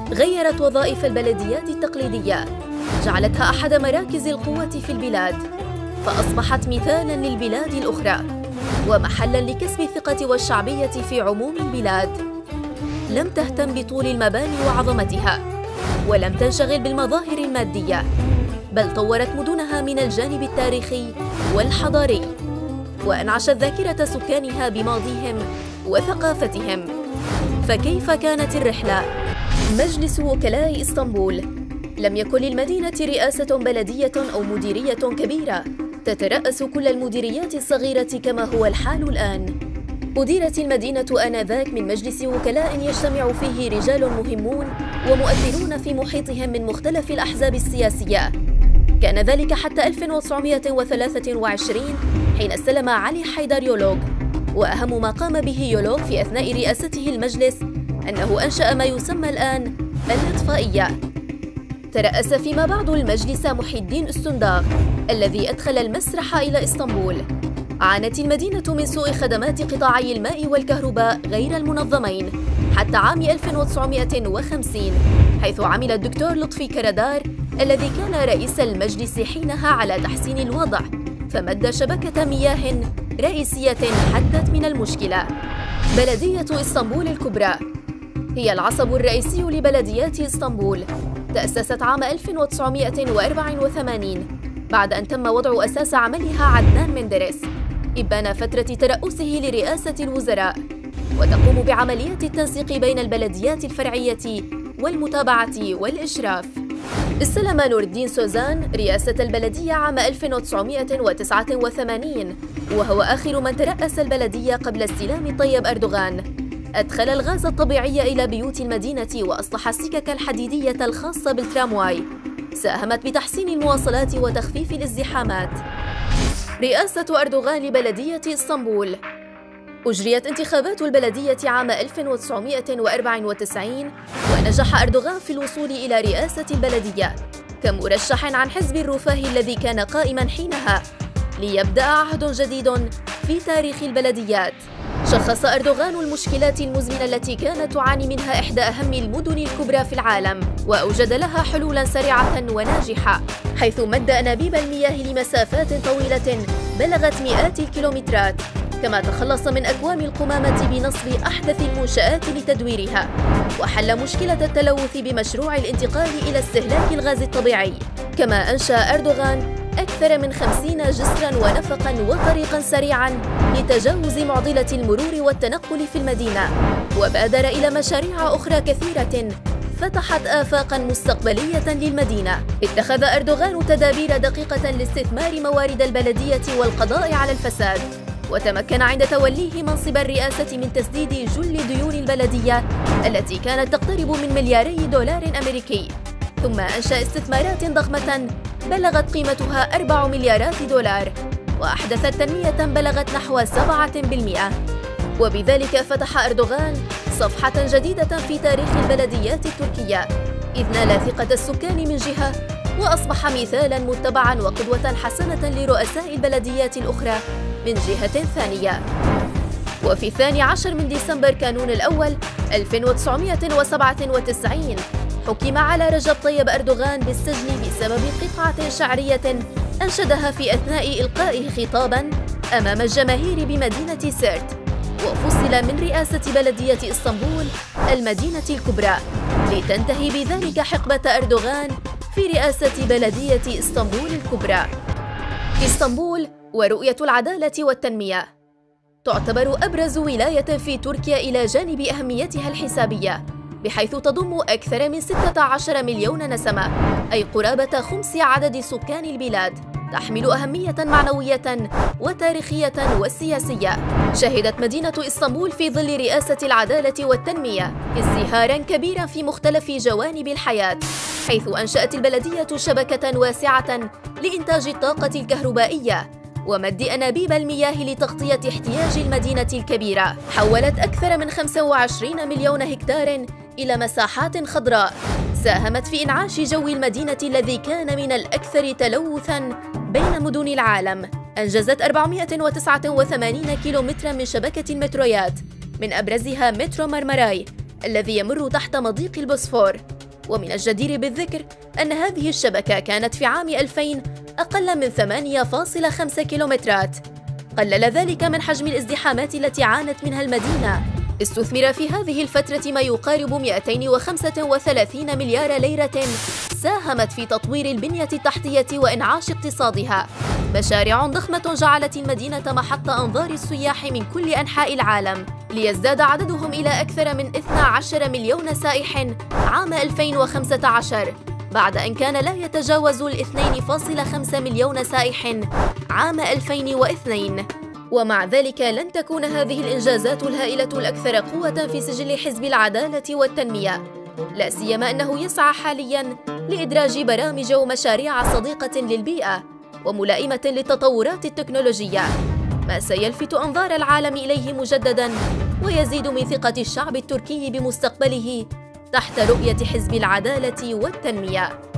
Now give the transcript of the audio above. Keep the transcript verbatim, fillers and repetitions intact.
غيرت وظائف البلديات التقليدية، جعلتها أحد مراكز القوة في البلاد، فأصبحت مثالاً للبلاد الأخرى ومحلاً لكسب الثقة والشعبية في عموم البلاد. لم تهتم بطول المباني وعظمتها، ولم تنشغل بالمظاهر المادية، بل طورت مدنها من الجانب التاريخي والحضاري، وأنعشت ذاكرة سكانها بماضيهم وثقافتهم. فكيف كانت الرحلة؟ مجلس وكلاء إسطنبول. لم يكن للمدينة رئاسة بلدية أو مديرية كبيرة تترأس كل المديريات الصغيرة كما هو الحال الآن. أديرت المدينة آنذاك من مجلس وكلاء يجتمع فيه رجال مهمون ومؤثرون في محيطهم من مختلف الأحزاب السياسية. كان ذلك حتى ألف وتسعمائة وثلاثة وعشرين حين استلم علي حيدر يولوغ، وأهم ما قام به يولوغ في أثناء رئاسته المجلس أنه أنشأ ما يسمى الآن الإطفائية. ترأس فيما بعد المجلس محي الدين السنداغ الذي أدخل المسرح إلى إسطنبول. عانت المدينة من سوء خدمات قطاعي الماء والكهرباء غير المنظمين حتى عام ألف وتسعمائة وخمسين، حيث عمل الدكتور لطفي كردار الذي كان رئيس المجلس حينها على تحسين الوضع، فمد شبكة مياه رئيسية حدت من المشكلة. بلدية إسطنبول الكبرى هي العصب الرئيسي لبلديات إسطنبول. تأسست عام ألف وتسعمائة وأربعة وثمانين بعد أن تم وضع أساس عملها عدنان مندرس إبان فترة ترأسه لرئاسة الوزراء، وتقوم بعمليات التنسيق بين البلديات الفرعية والمتابعة والإشراف. استلم نور الدين سوزان رئاسة البلدية عام ألف وتسعمائة وتسعة وثمانين، وهو آخر من ترأس البلدية قبل استلام طيب أردوغان. أدخل الغاز الطبيعي إلى بيوت المدينة وأصلح السكك الحديدية الخاصة بالترامواي، ساهمت بتحسين المواصلات وتخفيف الازدحامات. رئاسة أردوغان لبلدية إسطنبول. أجريت انتخابات البلدية عام ألف وتسعمائة وأربعة وتسعين، ونجح أردوغان في الوصول إلى رئاسة البلدية كمرشح عن حزب الرفاه الذي كان قائماً حينها، ليبدأ عهد جديد في تاريخ البلديات. شخص أردوغان المشكلات المزمنة التي كانت تعاني منها إحدى أهم المدن الكبرى في العالم، وأوجد لها حلولاً سريعة وناجحة، حيث مد أنابيب المياه لمسافات طويلة بلغت مئات الكيلومترات، كما تخلص من أكوام القمامة بنصب أحدث المنشآت لتدويرها، وحل مشكلة التلوث بمشروع الانتقال إلى استهلاك الغاز الطبيعي. كما أنشأ أردوغان أكثر من خمسين جسراً ونفقاً وطريقاً سريعاً لتجاوز معضلة المرور والتنقل في المدينة، وبادر إلى مشاريع أخرى كثيرة فتحت آفاقاً مستقبلية للمدينة. اتخذ أردوغان تدابير دقيقة لاستثمار موارد البلدية والقضاء على الفساد، وتمكن عند توليه منصب الرئاسة من تسديد جل ديون البلدية التي كانت تقترب من ملياري دولار أمريكي، ثم أنشأ استثمارات ضخمة بلغت قيمتها أربع مليارات دولار، وأحدثت تنمية بلغت نحو سبعة بالمئة. وبذلك فتح أردوغان صفحة جديدة في تاريخ البلديات التركية، إذ نال ثقة السكان من جهة، وأصبح مثالاً متبعاً وقدوة حسنة لرؤساء البلديات الأخرى من جهة ثانية. وفي الثاني عشر من ديسمبر كانون الأول ألف وتسعمائة وسبعة وتسعين حكم على رجب طيب أردوغان بالسجن بسبب قطعة شعرية أنشدها في أثناء إلقائه خطاباً أمام الجماهير بمدينة سيرت، وفصل من رئاسة بلدية إسطنبول المدينة الكبرى، لتنتهي بذلك حقبة أردوغان في رئاسة بلدية إسطنبول الكبرى. إسطنبول ورؤية العدالة والتنمية. تعتبر أبرز ولاية في تركيا إلى جانب أهميتها الحسابية، بحيث تضم أكثر من ستة عشر مليون نسمة، أي قرابة خمس عدد سكان البلاد. تحمل أهمية معنوية وتاريخية وسياسية. شهدت مدينة إسطنبول في ظل رئاسة العدالة والتنمية ازدهاراً كبيراً في مختلف جوانب الحياة، حيث أنشأت البلدية شبكة واسعة لإنتاج الطاقة الكهربائية ومد أنابيب المياه لتغطية احتياج المدينة الكبيرة. حولت أكثر من خمسة وعشرين مليون هكتار إلى مساحات خضراء، ساهمت في إنعاش جو المدينة الذي كان من الأكثر تلوثاً بين مدن العالم. أنجزت أربعمائة وتسعة وثمانين كيلومتراً من شبكة المترويات، من أبرزها مترو مرمراي الذي يمر تحت مضيق البوسفور، ومن الجدير بالذكر أن هذه الشبكة كانت في عام ألفين أقل من ثمانية فاصلة خمسة كيلومترات، قلل ذلك من حجم الازدحامات التي عانت منها المدينة. استثمر في هذه الفترة ما يقارب مئتين وخمسة وثلاثين مليار ليرة ساهمت في تطوير البنية التحتية وإنعاش اقتصادها. مشاريع ضخمة جعلت المدينة محط أنظار السياح من كل أنحاء العالم، ليزداد عددهم إلى أكثر من اثني عشر مليون سائح عام ألفين وخمسة عشر، بعد أن كان لا يتجاوز اثنين فاصلة خمسة مليون سائح عام ألفين واثنين. ومع ذلك لن تكون هذه الإنجازات الهائلة الأكثر قوة في سجل حزب العدالة والتنمية، لا سيما أنه يسعى حالياً لإدراج برامج ومشاريع صديقة للبيئة وملائمة للتطورات التكنولوجية، ما سيلفت أنظار العالم إليه مجدداً ويزيد من ثقة الشعب التركي بمستقبله تحت رؤية حزب العدالة والتنمية.